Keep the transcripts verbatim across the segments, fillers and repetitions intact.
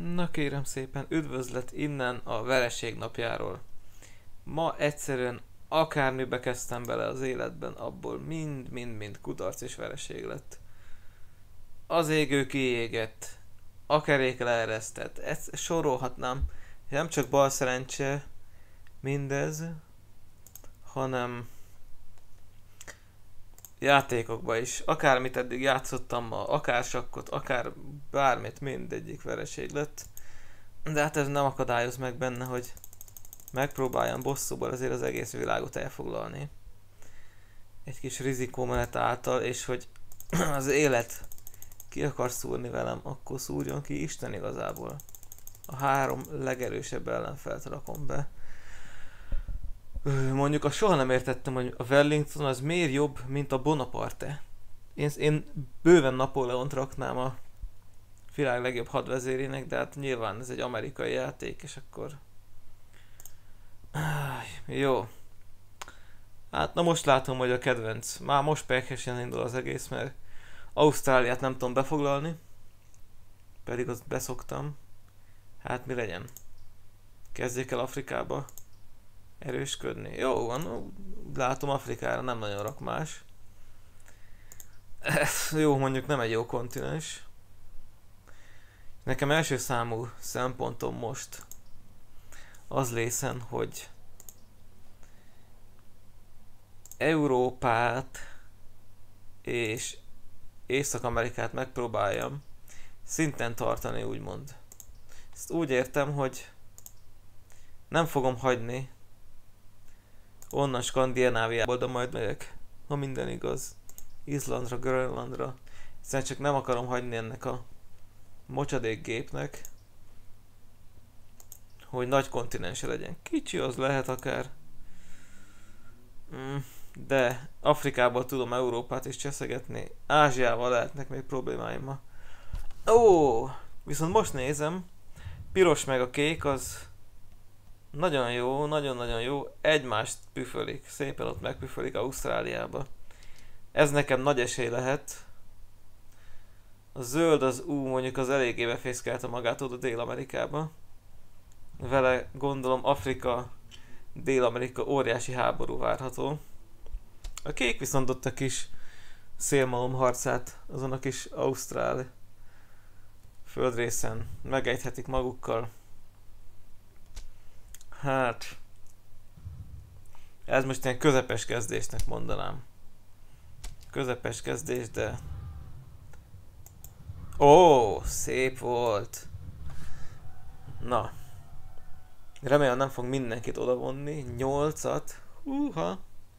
Na kérem szépen, üdvözlet innen a vereség napjáról. Ma egyszerűen akármibe kezdtem bele az életben, abból mind-mind-mind kudarc és vereség lett. Az égő kiégett, a kerék leeresztett, ezt sorolhatnám. Nem csak bal szerencse mindez, hanem játékokban is. Akármit eddig játszottam ma, akár sakkot, akár bármit, mindegyik vereség lett. De hát ez nem akadályoz meg benne, hogy megpróbáljam bosszúból azért az egész világot elfoglalni. Egy kis rizikómenet által, és hogy az élet ki akar szúrni velem, akkor szúrjon ki Isten igazából. A három legerősebb ellenfelt rakom be. Mondjuk azt soha nem értettem, hogy a Wellington az miért jobb, mint a Bonaparte. Én, én bőven Napóleont raknám a világ legjobb hadvezérének, de hát nyilván ez egy amerikai játék, és akkor... Jó. Hát na most látom, hogy a kedvenc. Már most pekesen indul az egész, mert Ausztráliát nem tudom befoglalni. Pedig azt beszoktam. Hát mi legyen? Kezdjék el Afrikába erősködni. Jó van, látom Afrikára nem nagyon rak más. Jó, mondjuk nem egy jó kontinens. Nekem első számú szempontom most az lészen, hogy Európát és Észak-Amerikát megpróbáljam szinten tartani, úgymond. Ezt úgy értem, hogy nem fogom hagyni onnan Skandináviából, de majd megyek, ha minden igaz, Izlandra, Grönlandra. Hiszen csak nem akarom hagyni ennek a mocsadék gépnek, hogy nagy kontinense legyen. Kicsi az lehet akár. Mm, de Afrikából tudom Európát is cseszegetni. Ázsiával lehetnek még problémáim ma. Ó, viszont most nézem, piros meg a kék az nagyon jó, nagyon-nagyon jó. Egymást püfölik, szépen ott megpüfölik Ausztráliába. Ez nekem nagy esély lehet. A zöld az ú, mondjuk az eléggé befészkelte magát oda Dél-Amerikába. Vele gondolom Afrika, Dél-Amerika óriási háború várható. A kék viszont ott a kis szélmalom harcát azon a kis ausztrál földrészen megejthetik magukkal. Hát... ez most ilyen közepes kezdésnek mondanám. Közepes kezdés, de... Ó, szép volt! Na. Remélem nem fog mindenkit odavonni. nyolcat. Húha.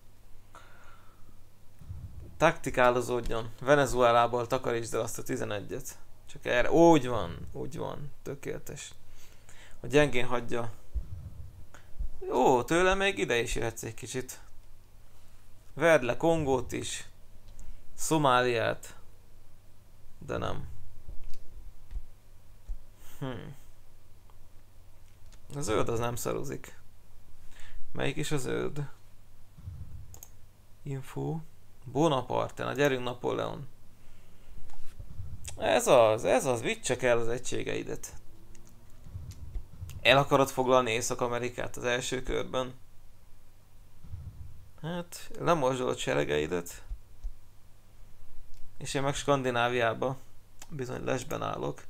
Taktikálozódjon. Venezuelából takarítsd el azt a tizenegyet. Csak erre. Úgy van. Úgy van. Tökéletes. A gyengén hagyja. Jó, tőle még ide is jöhetsz egy kicsit. Verd le Kongót is. Szomáliát. De nem. Hm. A zöld az nem szaruzik. Melyik is a zöld? Info. Bonaparte, na gyerünk Napóleon. Ez az, ez az, vidd csak el az egységeidet. El akarod foglalni Észak-Amerikát az első körben? Hát, lemorzsolod seregeidet. És én meg Skandináviába bizony lesben állok.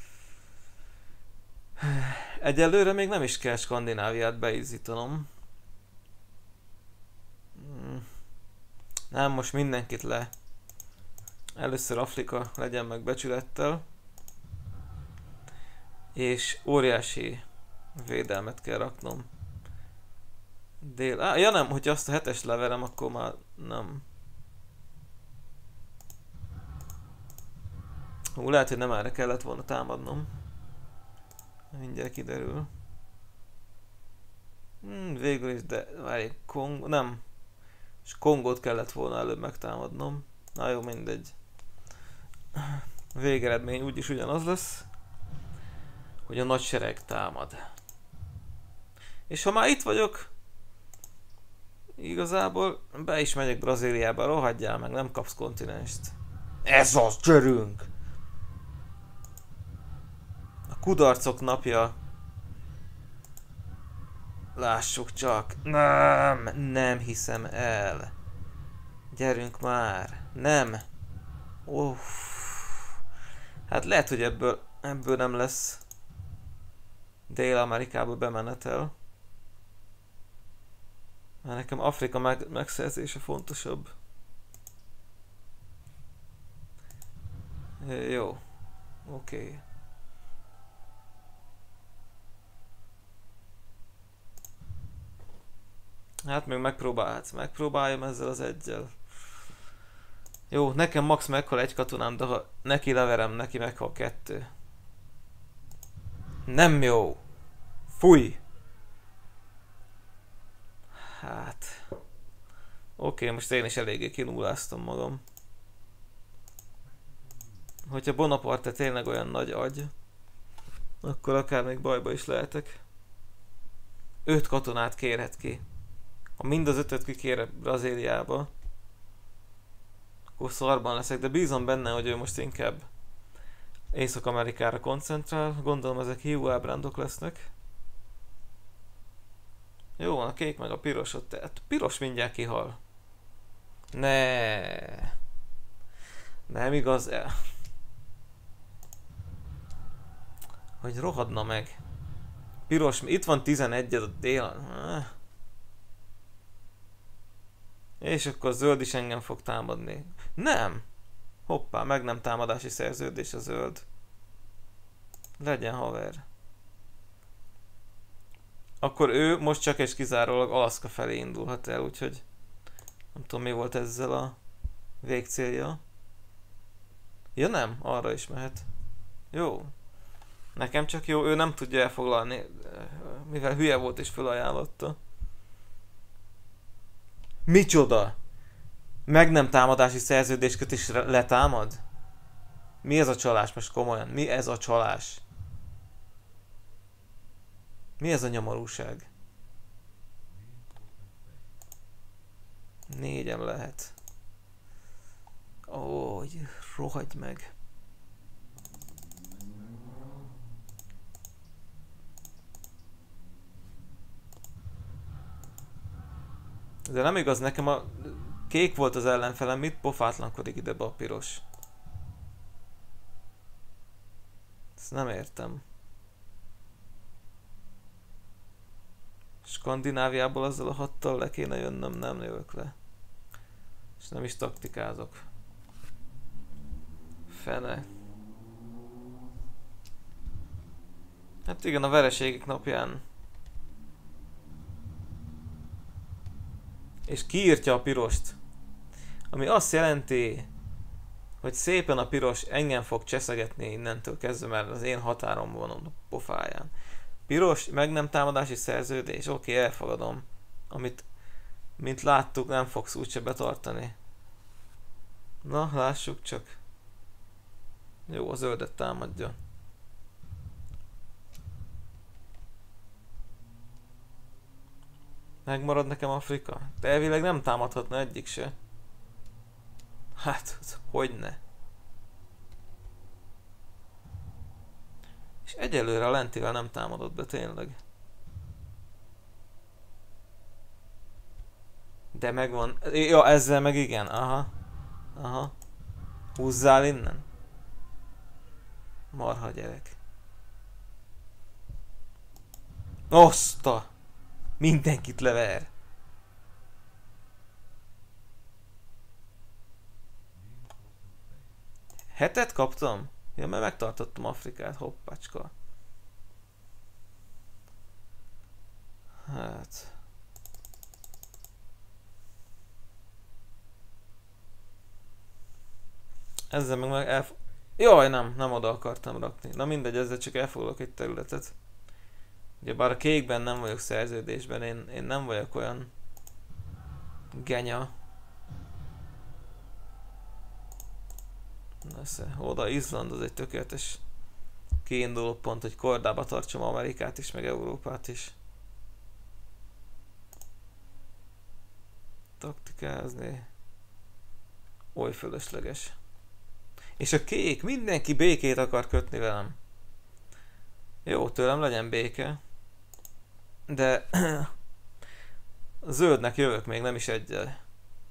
Egyelőre még nem is kell Skandináviát beízítanom. Nem, most mindenkit le. Először Afrika legyen meg becsülettel. És óriási védelmet kell raknom. Dél... Á, ja nem, hogyha azt a hetes leverem, akkor már nem. Hú, lehet, hogy nem erre kellett volna támadnom. Mindjárt kiderül. Hmm, végül is, de várj, Kong... nem. És Kongót kellett volna előbb megtámadnom. Na jó, mindegy. Végeredmény úgyis ugyanaz lesz, hogy a nagy sereg támad. És ha már itt vagyok, igazából be is megyek Brazíliába, rohadjál meg, nem kapsz kontinenst. Ez az, csörünk! A A kudarcok napja. Lássuk csak. Nem, nem hiszem el. Gyerünk már. Nem. Uff. Hát lehet, hogy ebből, ebből nem lesz Dél-Amerikába bemenetel. Mert nekem Afrika meg megszerzése fontosabb. Jó. Oké. Okay. Hát még megpróbálhatsz. Megpróbáljam ezzel az egyel. Jó, nekem max meghal egy katonám, de ha neki leverem, neki meghal kettő. Nem jó. Fúj. Hát. Oké, okay, most én is eléggé kinulláztam magam. Hogyha Bonaparte tényleg olyan nagy agy, akkor akár még bajba is lehetek. Öt katonát kérhet ki. Ha mind az ötöt kikér Brazíliába, akkor szarban leszek, de bízom benne, hogy ő most inkább Észak-Amerikára koncentrál. Gondolom ezek hiú ábrándok lesznek. Jó van, a kék meg a piros ott. Tehát piros mindjárt kihal. Ne. Nem igaz el. Hogy rohadna meg. Piros, itt van tizenegy a délen. És akkor a zöld is engem fog támadni. Nem! Hoppá, meg nem támadási szerződés a zöld. Legyen haver. Akkor ő most csak és kizárólag Alaszka felé indulhat el, úgyhogy nem tudom mi volt ezzel a végcélja. Ja nem, arra is mehet. Jó. Nekem csak jó, ő nem tudja elfoglalni, mivel hülye volt és felajánlotta. Micsoda? Meg nem támadási szerződésköt is letámad? Mi ez a csalás most komolyan? Mi ez a csalás? Mi ez a nyomorúság? Négyem lehet. Ó, rohagy meg. De nem igaz, nekem a kék volt az ellenfelem, mit pofátlankodik ide be a piros? Ezt nem értem. Skandináviából azzal a hattal le kéne jönnöm, nem jövök le. És nem is taktikázok. Fene. Hát igen, a vereségek napján. És kiírtja a pirost. Ami azt jelenti, hogy szépen a piros engem fog cseszegetni innentől kezdve, mert az én határom van a pofáján. Piros, meg nem támadási szerződés, oké, okay, elfogadom. Amit, mint láttuk, nem fogsz úgyse betartani. Na, lássuk csak. Jó, a zöldet támadja. Megmarad nekem Afrika? De elvileg nem támadhatna egyik se. Hát, hogyne. És egyelőre a lentivel nem támadott be tényleg. De megvan. Ja, ezzel meg igen. Aha. Aha. Húzzál innen. Marha gyerek. Oszta! Mindenkit lever. Hetet kaptam? Ja, mert megtartottam Afrikát, hoppácska. Hát... Ezzel meg meg elf... Jaj, nem, nem oda akartam rakni. Na mindegy, ezzel csak elfoglalok egy területet. Ugye bár a kékben nem vagyok szerződésben, én, én nem vagyok olyan genya. Nesze, oda Izland az egy tökéletes kiinduló pont, hogy kordába tartsam Amerikát is, meg Európát is. Taktikázni. Oly fölösleges. És a kék, mindenki békét akar kötni velem. Jó, tőlem legyen béke. De a zöldnek jövök még, nem is egyel.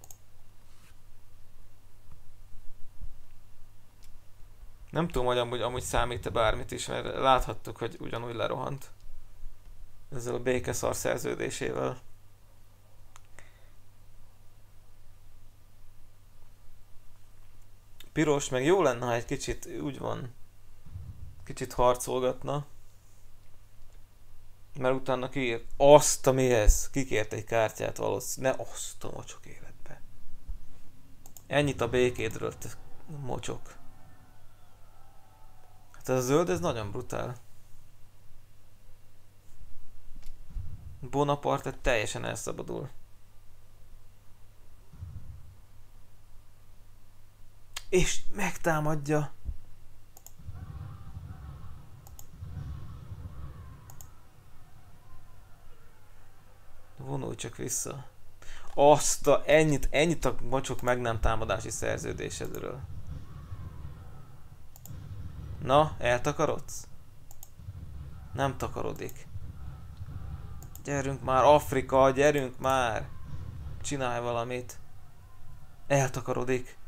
Nem tudom, hogy amúgy, amúgy számít-e bármit is, mert láthattuk, hogy ugyanúgy lerohant. Ezzel a békeszar szerződésével. Piros, meg jó lenne, ha egy kicsit úgy van. Kicsit harcolgatna. Mert utána kiír. Azt, ami ez. Kikért egy kártyát valószínűleg. Ne azt a mocsok életbe. Ennyit a békédről, te mocsok. Hát ez a zöld, ez nagyon brutál. Bonaparte teljesen elszabadul. És megtámadja. Vonulj csak vissza. Azt a, ennyit, ennyit a mocsok meg nem támadási szerződésedről. Na, eltakarodsz? Nem takarodik. Gyerünk már, Afrika, gyerünk már! Csinálj valamit. Eltakarodik.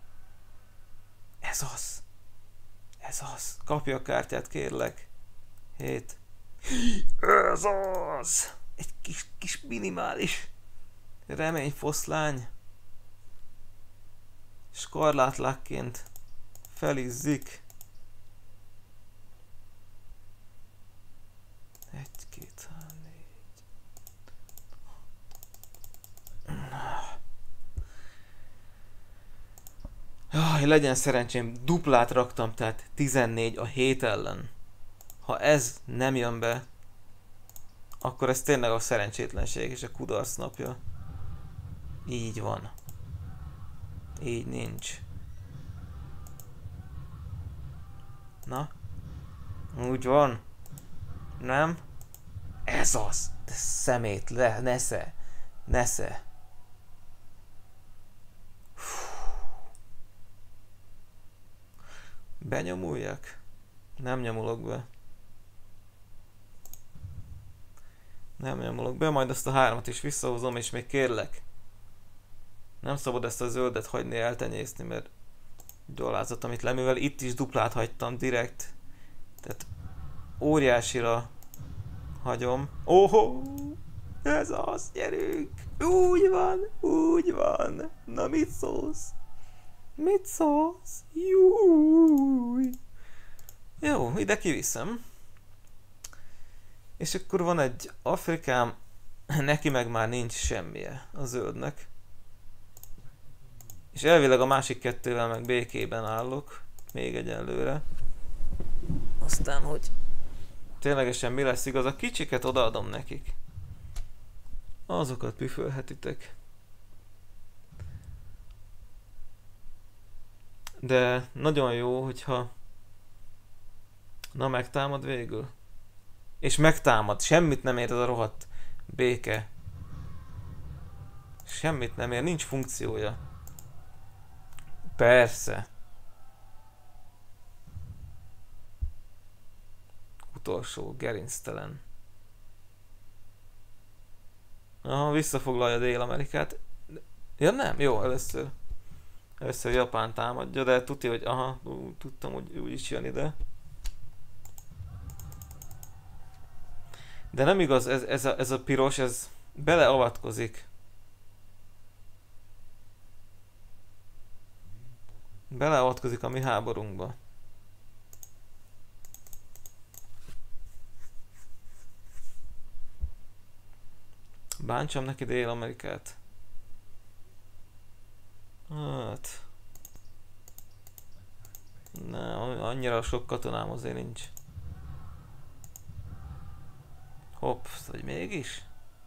Ez az. Ez az. Kapja a kártyát, kérlek. Hét. Ez az! Egy kis, kis minimális reményfoszlány. Skarlátlakként felizzik. Egy, két, három, négy. Jaj, legyen szerencsém, duplát raktam, tehát tizennégy a hét ellen. Ha ez nem jön be, akkor ez tényleg a szerencsétlenség és a kudarc napja. Így van. Így nincs. Na? Úgy van. Nem? Ez az! De szemét, le, nesze. Nesze. Benyomuljak? Nem nyomulok be. Nem nyomulok be, majd azt a hármat is visszahozom, és még kérlek. Nem szabad ezt a zöldet hagyni eltenyészni, mert gyalázat, amit leművel. Itt is duplát hagytam direkt. Tehát óriásira hagyom. Óhó! Ez az, gyerünk! Úgy van, úgy van! Na mit szólsz? Mit szólsz? Júj! Jó, ide kiviszem. És akkor van egy Afrikám, neki meg már nincs semmije a zöldnek. És elvileg a másik kettővel meg békében állok, még egyelőre. Aztán, hogy ténylegesen mi lesz igaz, a kicsiket odaadom nekik. Azokat püfölhetitek. De nagyon jó, hogyha... Na, megtámad végül. És megtámad. Semmit nem ér ez a rohadt béke. Semmit nem ér. Nincs funkciója. Persze. Utolsó, gerinctelen. Aha, visszafoglalja Dél-Amerikát. Ja nem? Jó, először. Először Japán támadja, de tudja, hogy aha, tudtam, hogy úgy is jön ide. De nem igaz, ez, ez, a, ez a piros, ez beleavatkozik. Beleavatkozik a mi háborunkba. Bántsam neki Dél-Amerikát. Hát... Nem, annyira sok katonám azért nincs. Hopp, vagy mégis?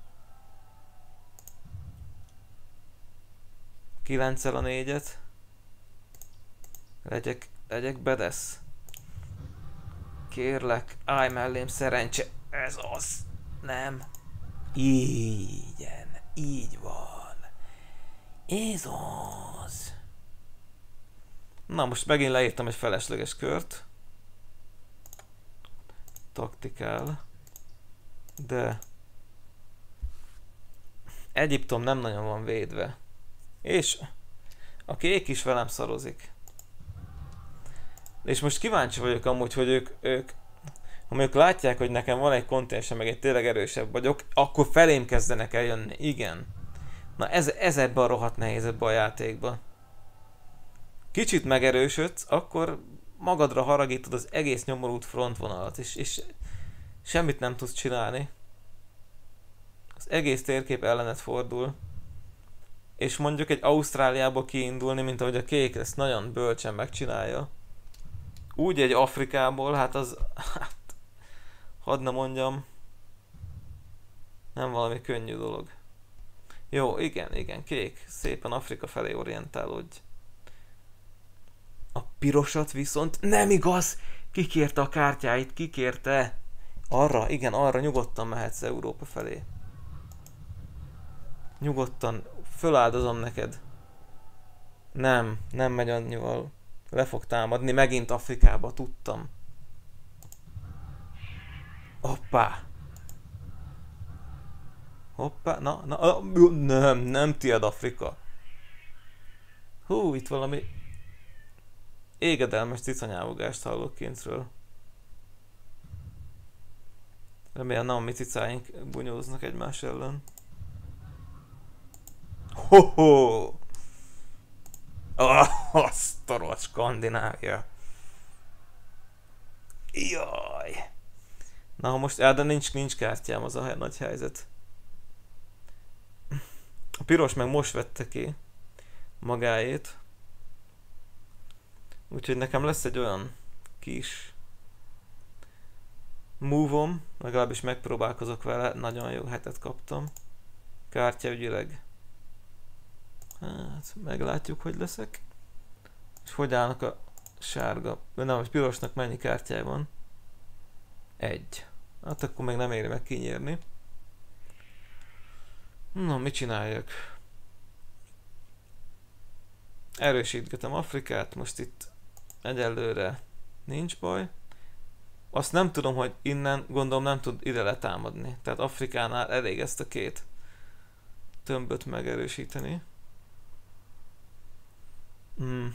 kilenccel a négyet. Legyek, legyek bedesz. Kérlek, állj mellém szerencse. Ez az. Nem. Igen, így van. Ez az. Na most megint leírtam egy felesleges kört. taktikál. De Egyiptom nem nagyon van védve. És a kék is velem szarozik. És most kíváncsi vagyok amúgy, hogy ők, ők ha ők látják, hogy nekem van egy kontinensem, meg egy tényleg erősebb vagyok, akkor felém kezdenek el jönni. Igen. Na ez, ez ebben a rohadt nehéz ebben a játékban. Kicsit megerősödsz, akkor magadra haragítod az egész nyomorult frontvonalat, és, és semmit nem tudsz csinálni. Az egész térkép ellenet fordul. És mondjuk egy Ausztráliából kiindulni, mint ahogy a kék ezt nagyon bölcsen megcsinálja. Úgy egy Afrikából, hát az... Hát, hadd ne mondjam. Nem valami könnyű dolog. Jó, igen, igen, kék. Szépen Afrika felé orientálódj. A pirosat viszont nem igaz! Kikérte a kártyáit, kikérte! Arra, igen, arra nyugodtan mehetsz Európa felé. Nyugodtan, föláldozom neked. Nem, nem megy annyival. Le fog támadni, megint Afrikába, tudtam. Hoppá! Hoppá, na, na, nem, nem tiéd Afrika. Hú, itt valami égedelmes cicanyávogást hallok kintről. Remélem nem a mi cicáink bunyóznak egymás ellen. Ho-ho! Ah, azt a rohadt Skandinávia. Jaj! Na, ha most, de nincs, nincs kártyám, az a nagy helyzet. A piros meg most vette ki magáét. Úgyhogy nekem lesz egy olyan kis move-om, legalábbis megpróbálkozok vele, nagyon jó hetet kaptam. Kártyaügyileg. Hát, meglátjuk, hogy leszek. És hogy állnak a sárga, nem, a pirosnak mennyi kártyája van? Egy. Hát akkor még nem éri meg kinyírni. Na, mit csináljak? Erősítgetem Afrikát, most itt egyelőre nincs baj. Azt nem tudom, hogy innen, gondolom nem tud ide letámadni. Tehát Afrikánál elég ezt a két tömböt megerősíteni. Hmm.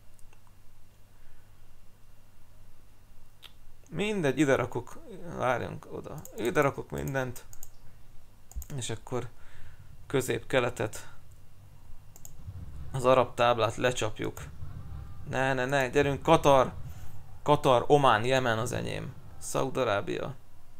Mindegy, ide rakok, várjunk oda, ide rakok mindent, és akkor közép-keletet, az arab táblát lecsapjuk. Ne, ne, ne, gyerünk, Katar, Katar, Omán, Jemen az enyém, Szaúd-Arábia.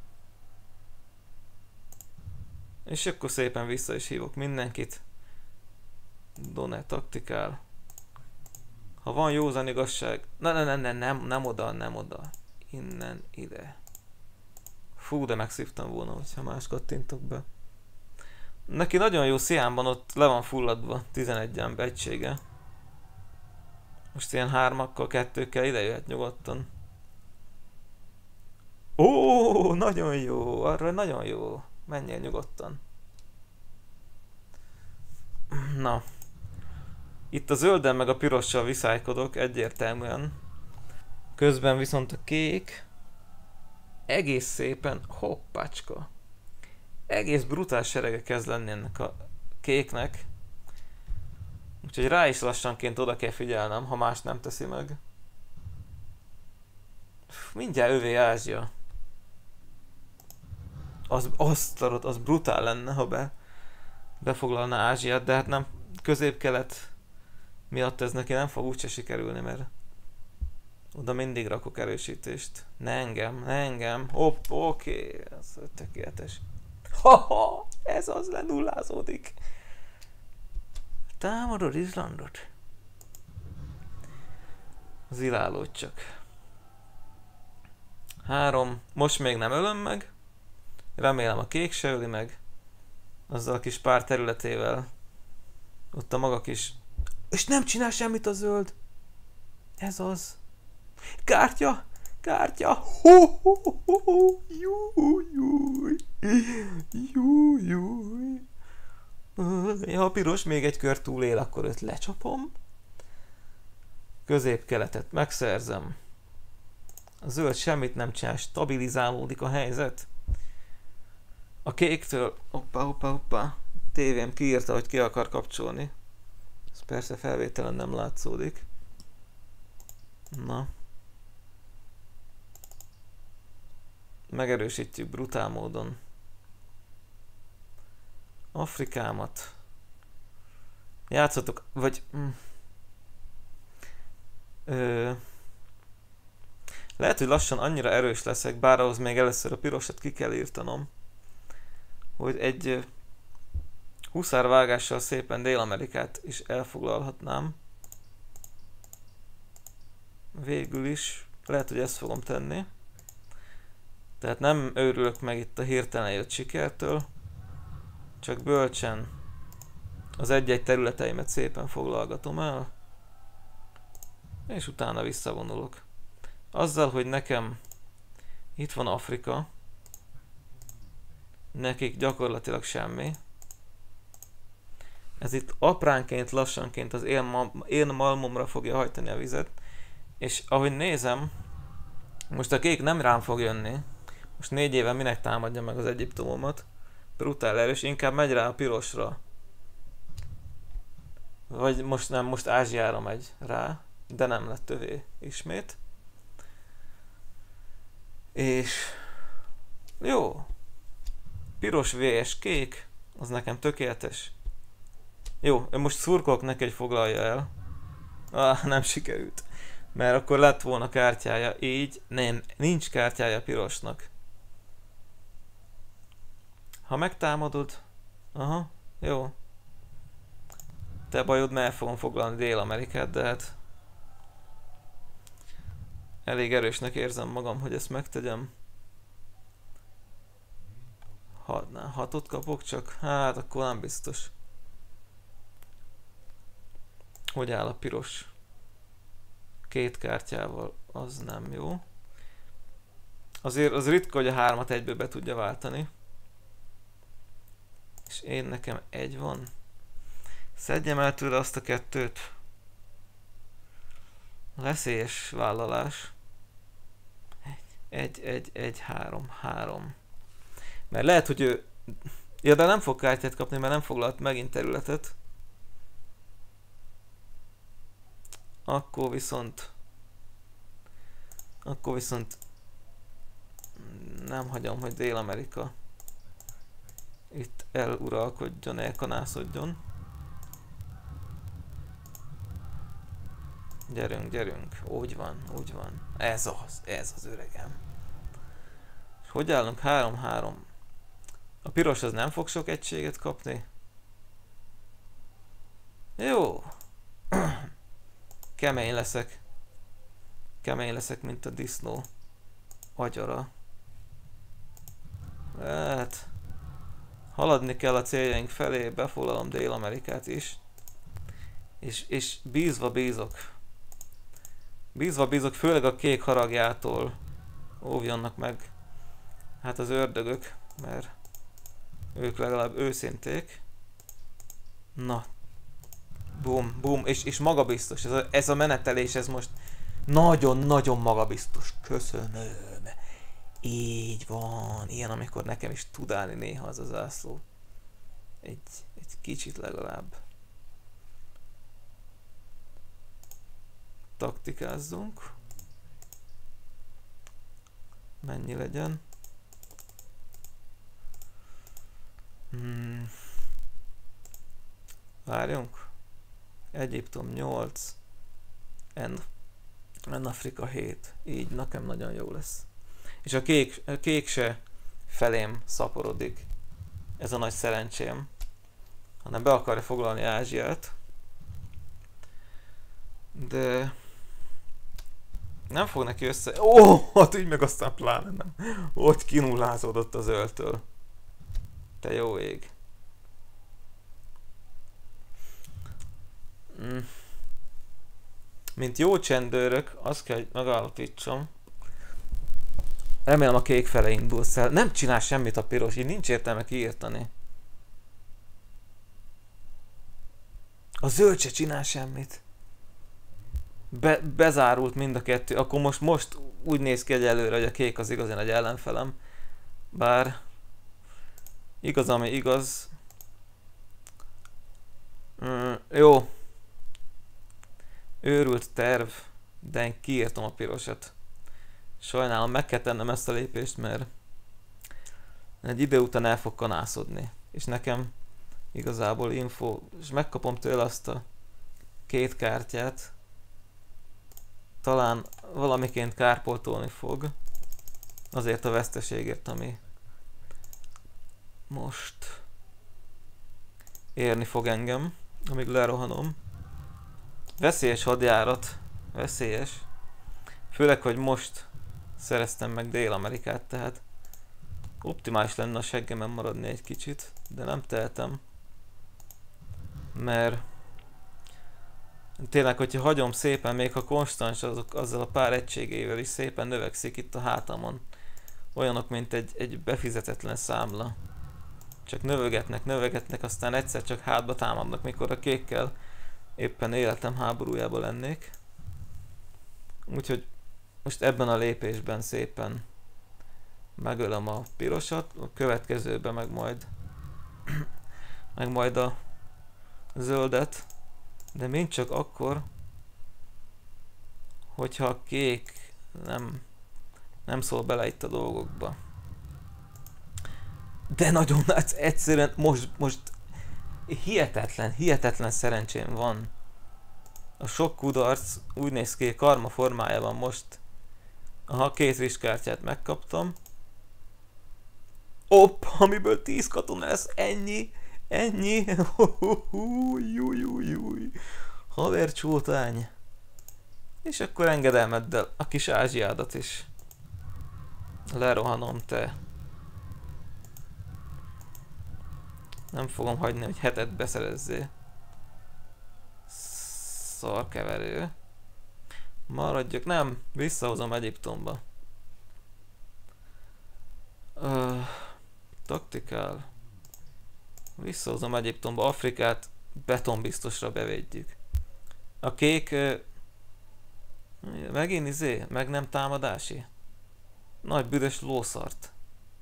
És akkor szépen vissza is hívok mindenkit. Doné taktikál. Ha van józan igazság, ne, ne, ne, ne, nem, nem oda, nem oda. Innen ide. Fú, de megszívtam volna, hogyha más kattintok be. Neki nagyon jó Sziánban, ott le van fulladva, tizenegy ember egysége. Most ilyen hármakkal, kettőkkel ide jöhet nyugodtan. Ó, nagyon jó, arra nagyon jó. Menjél nyugodtan. Na. Itt a zölden meg a pirossal viszálykodok egyértelműen. Közben viszont a kék egész szépen, hoppácska, egész brutál serege kezd lenni ennek a kéknek. Úgyhogy rá is lassanként oda kell figyelnem, ha más nem teszi meg. Mindjárt övé Ázsia. Az, azt arra, az brutál lenne, ha be, befoglalna Ázsiát, de hát nem, közép-kelet miatt ez neki nem fog úgyse sikerülni, mert oda mindig rakok erősítést. Ne engem, ne engem. Hopp, oké, okay. Ez tökéletes. Haha, ez az lenullázódik. Támadod Izlandot. Zilálódj csak. Három. Most még nem ölöm meg. Remélem a kék se öli meg. Azzal a kis pár területével. Ott a maga kis... És nem csinál semmit a zöld. Ez az. Kártya! Kártya! Ho, ho, ho, ho. Júj, júj. Júj, júj. Ha a piros még egy kör túlél, akkor őt lecsapom. Közép-keletet megszerzem. A zöld semmit nem csinál, stabilizálódik a helyzet. A kéktől... Hoppá, hoppá, hoppá. Tévém kiírta, hogy ki akar kapcsolni. Ez persze felvételen nem látszódik. Na. Megerősítjük brutál módon Afrikámat. Játszatok, vagy... Mm, ö, lehet, hogy lassan annyira erős leszek, bár ahhoz még először a pirosat ki kell írtanom, hogy egy huszárvágással szépen Dél-Amerikát is elfoglalhatnám. Végül is lehet, hogy ezt fogom tenni. Tehát nem őrülök meg itt a hirtelen jött sikertől, csak bölcsen az egy-egy területeimet szépen foglalgatom el, és utána visszavonulok. Azzal, hogy nekem itt van Afrika, nekik gyakorlatilag semmi. Ez itt apránként, lassanként az én, ma én malmomra fogja hajtani a vizet, és ahogy nézem, most a kék nem rám fog jönni, most négy éve minek támadja meg az Egyiptomomat, brutál erős, inkább megy rá a pirosra. Vagy most nem, most Ázsiára megy rá, de nem lett övé ismét. És jó, piros vs kék, az nekem tökéletes. Jó, én most szurkolok neki, hogy foglalja el. Ah, nem sikerült. Mert akkor lett volna kártyája, így nem, nincs kártyája a pirosnak. Ha megtámadod, aha, jó. Te bajod, mert el fogom foglalni Dél-Amerikát, de hát elég erősnek érzem magam, hogy ezt megtegyem. Hatnál hatot kapok csak? Hát akkor nem biztos. Hogy áll a piros? Két kártyával, az nem jó. Azért az ritka, hogy a hármat egyből be tudja váltani. És én nekem egy van. Szedjem el tőle azt a kettőt. Veszélyes vállalás. Egy, egy, egy, három, három. Mert lehet, hogy ő... Ja, de nem fog kártyát kapni, mert nem foglalt megint területet. Akkor viszont... Akkor viszont... Nem hagyom, hogy Dél-Amerika itt eluralkodjon, elkanászodjon. Gyerünk, gyerünk. Úgy van, úgy van. Ez az, ez az öregem. És hogy állunk? három három. A piros az nem fog sok egységet kapni. Jó. Kemény leszek. Kemény leszek, mint a disznó agyara. Hát... Haladni kell a céljaink felé, befoglalom Dél-Amerikát is. És, és bízva bízok. Bízva bízok, főleg a kék haragjától. Óvjonnak meg. Hát az ördögök, mert ők legalább őszinték. Na. Bum, bum, és, és magabiztos. Ez a, ez a menetelés, ez most nagyon-nagyon magabiztos. Köszönöm. Így van. Ilyen, amikor nekem is tud állni néha az a zászló. Egy, egy kicsit legalább. Taktikázzunk. Mennyi legyen? Hmm. Várjunk. Egyiptom nyolc. En, en Afrika hét. Így nekem nagyon jó lesz. És a kék, a kék se felém szaporodik. Ez a nagy szerencsém. Hanem be akarja foglalni Ázsiát. De... Nem fog neki össze... Ó, oh, hát így meg aztán pláne nem. Ott kinullázódott az zöldtől. Te jó ég. Mm. Mint jó csendőrök, azt kell, hogy megállapítsam. Remélem a kék fele indulsz el. Nem csinál semmit a piros, így nincs értelme kiírtani. A zöld se csinál semmit. Be, bezárult mind a kettő, akkor most, most úgy néz ki egyelőre, hogy a kék az igazi nagy ellenfelem. Bár igaz, ami igaz. Mm, jó. Őrült terv, de én kiírtam a pirosat. Sajnálom, meg kell tennem ezt a lépést, mert egy idő után el fog kanászodni. És nekem igazából info, és megkapom tőle azt a két kártyát. Talán valamiként kárpótolni fog. Azért a veszteségért, ami most érni fog engem, amíg lerohanom. Veszélyes hadjárat. Veszélyes. Főleg, hogy most szereztem meg Dél-Amerikát, tehát optimális lenne a seggemen maradni egy kicsit, de nem tehetem. Mert tényleg, hogyha hagyom szépen, még ha konstans azok, azzal a pár egységével is szépen növekszik itt a hátamon. Olyanok, mint egy, egy befizetetlen számla. Csak növegetnek, növegetnek, aztán egyszer csak hátba támadnak, mikor a kékkel éppen életem háborújában lennék. Úgyhogy most ebben a lépésben szépen megölöm a pirosat, a következőben meg majd meg majd a zöldet, de mind csak akkor, hogyha a kék nem, nem szól bele itt a dolgokba. De nagyon egyszerűen most, most hihetetlen, hihetetlen szerencsém van. A sok kudarc úgy néz ki, karma formájában most. Aha, két rizskártyát megkaptam. Opp, amiből tíz katona lesz, ennyi, ennyi. Haver csótány. És akkor engedelmeddel a kis Ázsiádat is lerohanom, te. Nem fogom hagyni, hogy hetet beszerezzél. Szarkeverő. Maradjak, nem, visszahozom Egyiptomba. Uh, taktikál. Visszahozom Egyiptomba, Afrikát betonbiztosra bevédjük. A kék... Uh, megint izé, meg nem támadási. Nagy büdös lószart.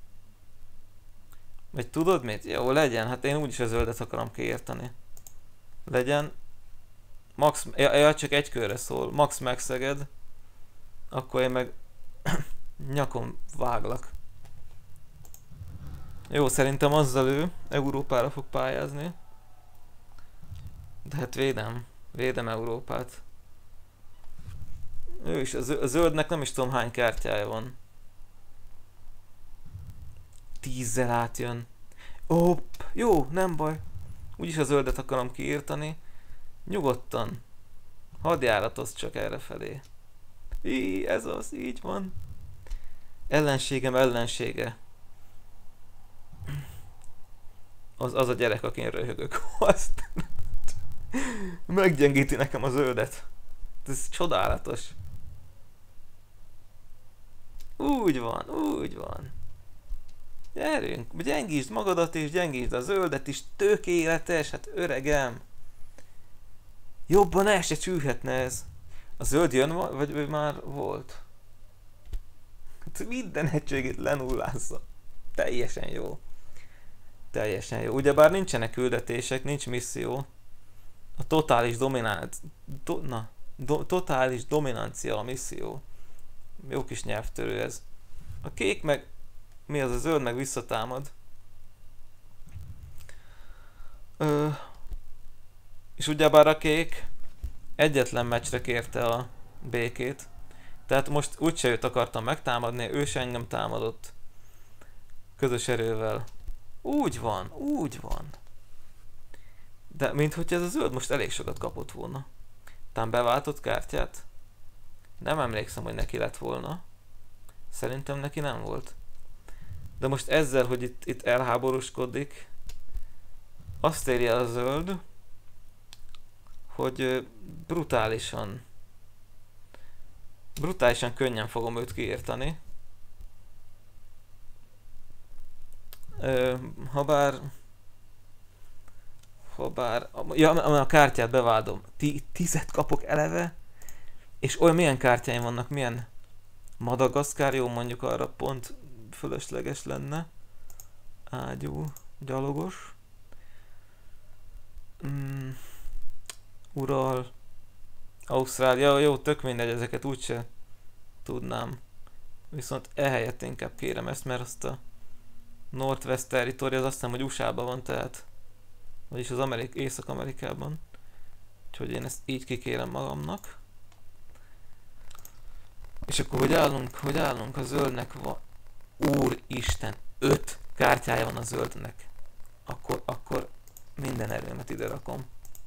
Vagy tudod mit? Jó, legyen, hát én úgyis a zöldet akarom kiérteni. Legyen. Max, ja, ja, csak egy körre szól. Max megszeged. Akkor én meg nyakon váglak. Jó, szerintem azzal ő Európára fog pályázni. De hát védem. Védem Európát. Ő is, a zöldnek nem is tudom hány kártyája van. Tízzel átjön. Hopp, jó, nem baj. Úgyis a zöldet akarom kiírtani. Nyugodtan. Hadjáratos csak errefelé. Í, ez az, így van. Ellenségem ellensége. Az, az a gyerek, akin röhögök. Azt meggyengíti nekem a zöldet. Ez csodálatos. Úgy van, úgy van. Gyerünk, gyengítsd magadat is, gyengítsd a zöldet is, tökéletes, hát öregem. Jobban el se csűrhetne ez. A zöld jön, vagy, vagy már volt? Hát minden egységét lenullázza. Teljesen jó. Teljesen jó. Ugyebár nincsenek küldetések, nincs misszió. A totális dominancia... Do, na, do, totális dominancia a misszió. Jó kis nyelvtörő ez. A kék meg... Mi az, a zöld meg visszatámad. Ö, és ugyebár a kék egyetlen meccsre kérte a békét. Tehát most úgyse őt akartam megtámadni, ő se engem támadott. Közös erővel. Úgy van, úgy van. De minthogy ez a zöld most elég sokat kapott volna. Talán beváltott kártyát? Nem emlékszem, hogy neki lett volna. Szerintem neki nem volt. De most ezzel, hogy itt, itt elháborúskodik, azt érje a zöld, hogy brutálisan, brutálisan könnyen fogom őt kiírtani. Habár, habár, ja, a kártyát beváldom, Ti, tizet kapok eleve, És olyan milyen kártyáim vannak, milyen Madagaszkár, jó, mondjuk arra pont fölösleges lenne. Ágyú, gyalogos. Mm, Ural, Ausztrália, jó, tök mindegy, ezeket úgyse tudnám. Viszont ehelyett inkább kérem ezt, mert azt a Northwest Territory, az azt hiszem, hogy u es á-ban van, tehát. Vagyis az Amerik Észak-Amerikában. Úgyhogy én ezt így kikérem magamnak. És akkor hogy állunk, hogy állunk, a zöldnek van. Úristen, öt kártyája van a zöldnek. Akkor, akkor minden erőmet ide rakom.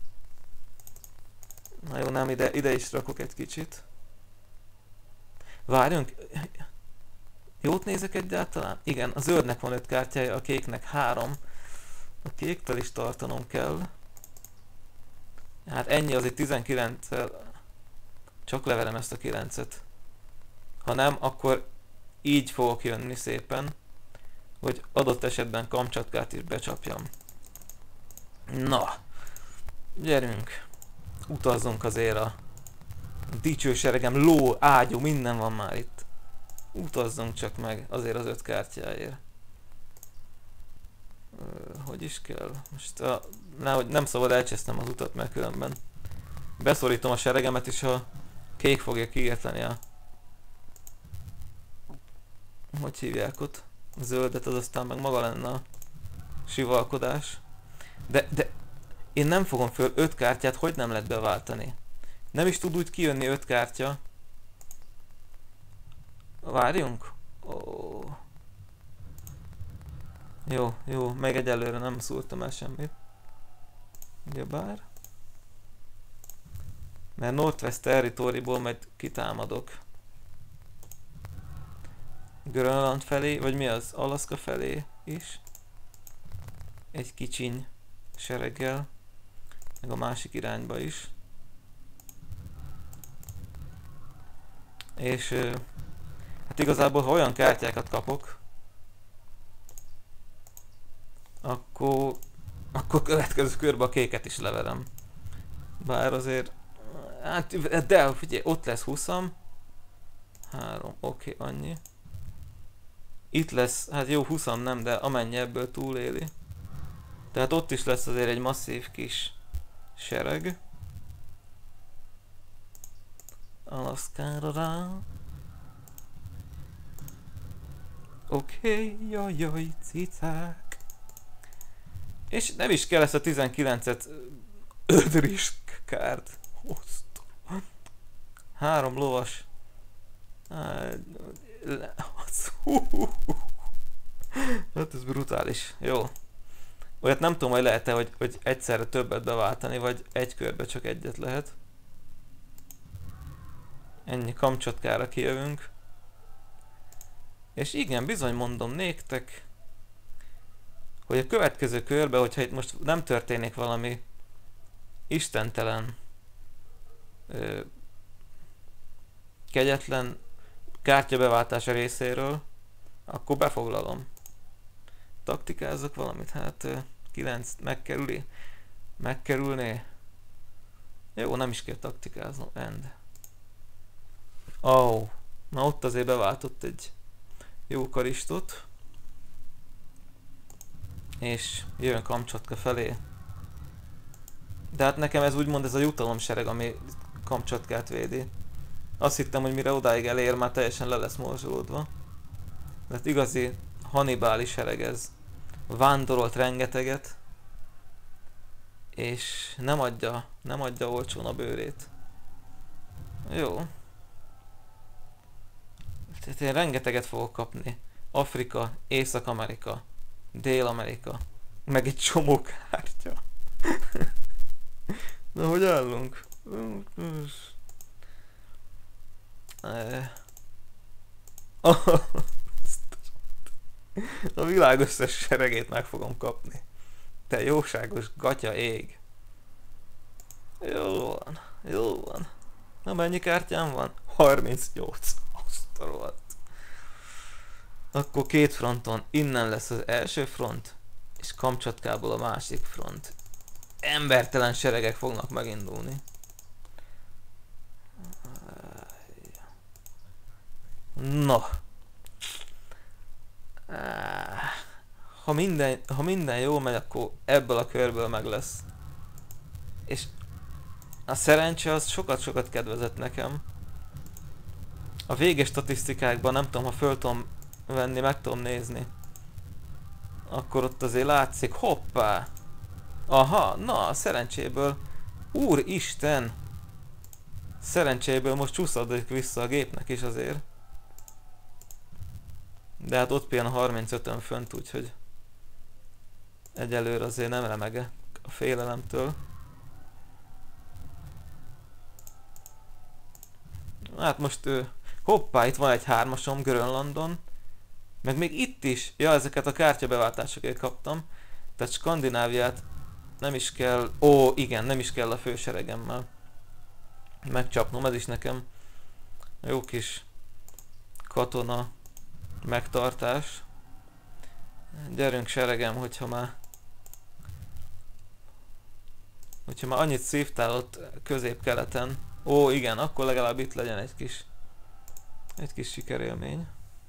Na jó, nem, ide, ide is rakok egy kicsit. Várjunk. Jót nézek egyáltalán? Igen, a zöldnek van öt kártyája, a kéknek három. A kéktől is tartanom kell. Hát ennyi, azért tizenkilenccel. Csak leverem ezt a kilencet. Ha nem, akkor így fogok jönni szépen, hogy adott esetben Kamcsatkát is becsapjam. Na, gyerünk. Utazzunk azért a dicső seregem, ló, ágyú, minden van már itt. Utazzunk csak meg azért az öt kártyáért. Hogy is kell? Most a, nehogy, nem szabad elcsesznem az utat, mert különben beszorítom a seregemet, és a kék fogja kiérteni a... Hogy hívják ott? A zöldet, az aztán meg maga lenne a sivalkodás. De, de én nem fogom föl öt kártyát, hogy nem lehet beváltani. Nem is tud úgy kijönni öt kártya. Várjunk? Ó. Jó, jó, meg egyelőre nem szúrtam el semmit. Ugyebár. Mert Northwest Territory-ból majd kitámadok. Grönland felé, vagy mi az? Alaszka felé is. Egy kicsiny sereggel. Meg a másik irányba is. És hát igazából, ha olyan kártyákat kapok, akkor, akkor következő körbe a kéket is leverem. Bár azért, hát de figyelj, ott lesz húszam. három, oké, okay, annyi. Itt lesz, hát jó, húszam nem, de amennyi ebből túléli. Tehát ott is lesz azért egy masszív kis sereg. Alaszkára rá. Oké, okay, jaj, jaj, cicák. És nem is kell ezt a tizenkilencet öt risk kárt. Három lovas. Hát ez brutális. Jó. Olyat nem tudom, hogy lehet-e, hogy, hogy egyszerre többet beváltani, vagy egy körbe csak egyet lehet. Ennyi Kamcsatkára kijövünk. És igen, bizony mondom néktek, hogy a következő körbe, hogyha itt most nem történik valami istentelen, ö, kegyetlen kártyabeváltása részéről, akkor befoglalom. Taktikázok valamit, hát kilenc megkerüli, megkerülné. Jó, nem is kell taktikáznom, end. Ó, oh, na ott azért beváltott egy jó karistot. És jön Kamcsatka felé. De hát nekem ez úgymond ez a jutalomsereg, ami Kamcsatkát védi. Azt hittem, hogy mire odáig elér, már teljesen le lesz morzsolódva. De hát igazi hannibáli sereg ez. Vándorolt rengeteget. És nem adja, nem adja olcsón a bőrét. Jó. Tehát én rengeteget fogok kapni. Afrika, Észak-Amerika, Dél-Amerika. Meg egy csomó kártya. Na, hogy állunk? A világ összes seregét meg fogom kapni. Te jóságos gatya ég. Jó van, jó van. Na, mennyi kártyám van? harmincnyolc. Azt a rohadt. Akkor két fronton. Innen lesz az első front, és Kamcsatkából a másik front. Embertelen seregek fognak megindulni. No. Ha minden, ha minden jól megy, akkor ebből a körből meg lesz. És a szerencse az sokat-sokat kedvezett nekem. A véges statisztikákban nem tudom, ha föl tudom venni, meg tudom nézni. Akkor ott azért látszik, hoppá! Aha, na, a szerencséből. Úristen! Szerencséből most csúszadik vissza a gépnek is azért. De hát ott pihen a harmincötön fönt, úgyhogy egyelőre azért nem remege a félelemtől. Hát most ő... Hoppá, itt van egy hármasom Grönlandon. Meg még itt is. Ja, ezeket a kártyabeváltásokért kaptam. Tehát Skandináviát nem is kell... Ó, igen, nem is kell a főseregemmel megcsapnom. Ez is nekem jó kis katona megtartás. Gyerünk seregem, hogyha már... Hogyha már annyit szívtál ott közép-keleten. Ó, igen, akkor legalább itt legyen egy kis... Egy kis sikerélmény.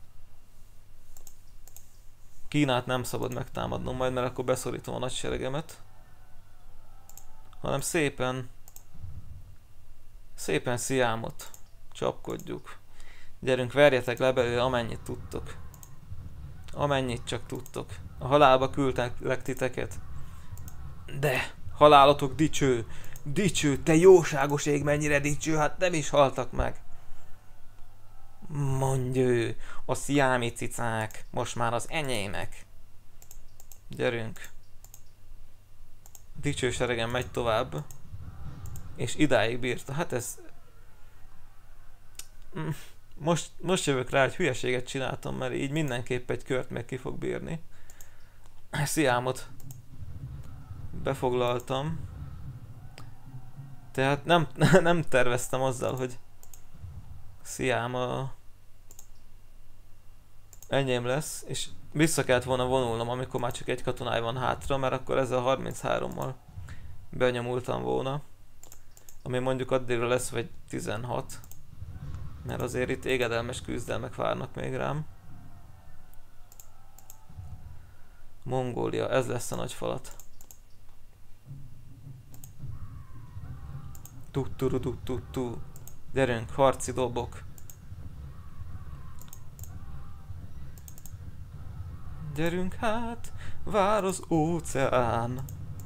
Kínát nem szabad megtámadnom majd, mert akkor beszorítom a nagy seregemet. Hanem szépen... Szépen Sziámot csapkodjuk. Gyerünk, verjetek le belőle, amennyit tudtok. Amennyit csak tudtok. A halálba küldtek titeket. De, halálotok dicső! Dicső, te jóságos ég, mennyire dicső, hát nem is haltak meg. Mondj ő, a sziámi cicák, most már az enyémek. Gyerünk. Dicső seregen megy tovább. És idáig bírta. Hát ez... Most, most jövök rá, hogy hülyeséget csináltam, mert így mindenképp egy kört meg ki fog bírni. Sziámot befoglaltam. Tehát nem, nem terveztem azzal, hogy Sziám a... enyém lesz, és vissza kellett volna vonulnom, amikor már csak egy katonáj van hátra, mert akkor ezzel a harminchárommal benyomultam volna. Ami mondjuk addigra lesz vagy tizenhat. Mert azért itt égedelmes küzdelmek várnak még rám. Mongólia, ez lesz a nagy falat. Tu-tu-ru-tu-tu-tu. Gyerünk, harci dobok. Gyerünk hát, vár az óceán.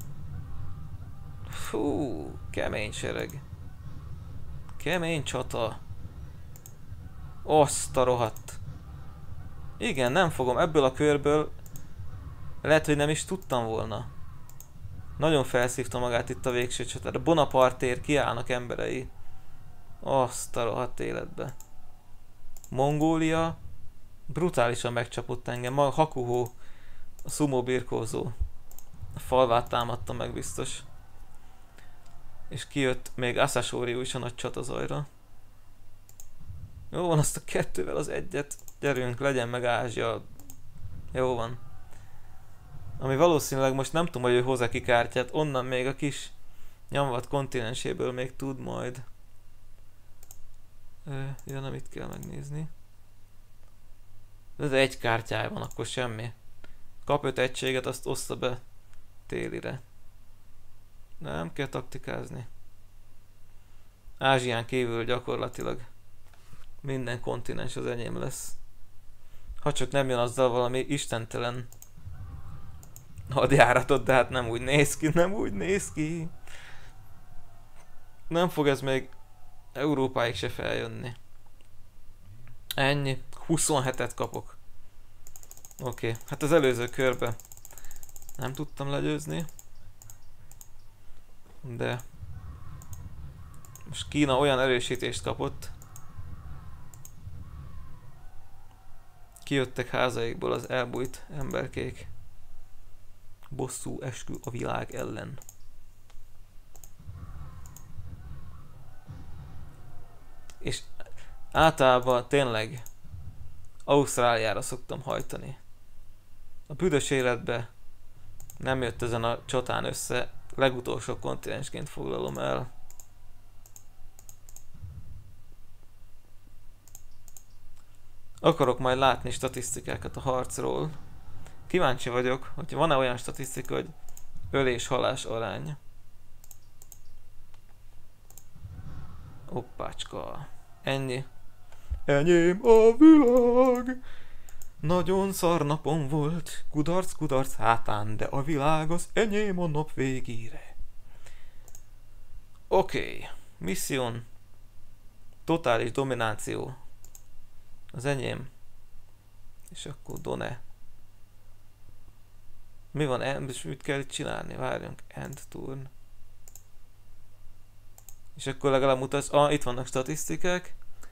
Fú, kemény sereg. Kemény csata. Azt a rohadt. Igen, nem fogom ebből a körből. Lehet, hogy nem is tudtam volna. Nagyon felszívta magát itt a végső csatára. Bonapartér kiállnak emberei. Azt a rohadt életbe. Mongólia brutálisan megcsapott engem. Ma Hakuho, a szumó birkózó. A falvát támadta meg biztos. És kijött még Asashoryu is a nagy csatazajra. Jó van, azt a kettővel az egyet. Gyerünk, legyen meg Ázsia. Jó van. Ami valószínűleg most nem tudom, hogy ő hozzá ki kártyát. Onnan még a kis nyomvat kontinenséből még tud majd. Ja, nem itt kell megnézni. De egy kártyája van, akkor semmi. Kap öt egységet, azt oszta be télire. Nem kell taktikázni. Ázsián kívül gyakorlatilag minden kontinens az enyém lesz. Ha csak nem jön azzal valami istentelen hadjáratot, de hát nem úgy néz ki, nem úgy néz ki. Nem fog ez még Európáig se feljönni. Ennyi. huszonhetet kapok. Oké, okay. Hát az előző körbe nem tudtam legyőzni. De most Kína olyan erősítést kapott. Kijöttek házaikból az elbújt emberkék. Bosszú eskü a világ ellen. És általában tényleg Ausztráliára szoktam hajtani. A büdös életbe nem jött ezen a csatán össze. Legutolsó kontinensként foglalom el. Akarok majd látni statisztikákat a harcról. Kíváncsi vagyok, hogy van-e olyan statisztika, hogy ölés-halás arány. Hoppácska. Ennyi. Enyém a világ. Nagyon szar napom volt. Kudarc, kudarc hátán, de a világ az enyém a nap végére. Oké. Okay. Mission. Totális domináció. Az enyém. És akkor Done. Mi van? És mit kell itt csinálni? Várjunk. End turn. És akkor legalább mutatsz. Ah, itt vannak statisztikák.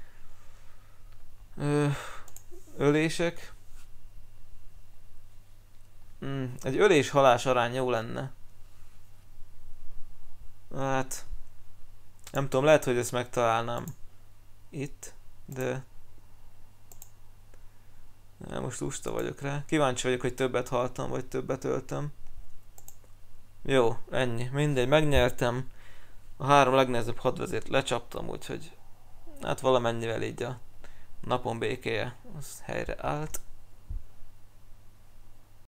Ö, ölések. Mm, egy ölés-halás arány jó lenne. Hát... Nem tudom, lehet, hogy ezt megtalálnám itt, de... Ja, most lusta vagyok rá. Kíváncsi vagyok, hogy többet haltam, vagy többet öltem. Jó, ennyi. Mindegy, megnyertem. A három legnehezebb hadvezért lecsaptam, úgyhogy... Hát valamennyivel így a napon békéje az helyre állt.